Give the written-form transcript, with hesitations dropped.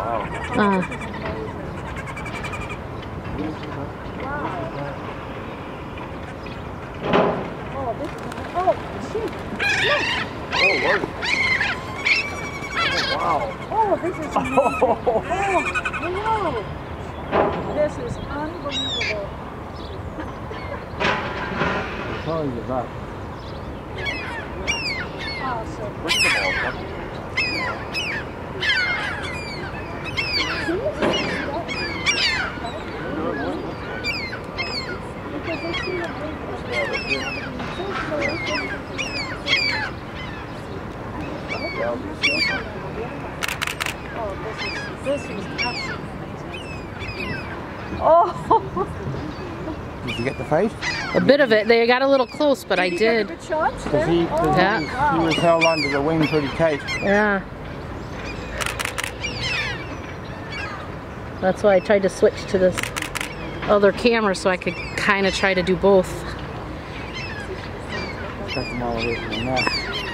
Wow. Oh, shoot. Oh, Lord. Oh, wow. Oh, this is amazing. Oh, hello. This is unbelievable. I'm telling you that. Awesome. Bring them all. Oh, this was absolutely amazing. Oh! Did you get the face? A bit of it. They got a little close, but I You did. get the good shots Because there? he was held under the wing pretty tight. Yeah. That's why I tried to switch to this other camera so I could kind of try to do both. Cut them all away from the nest.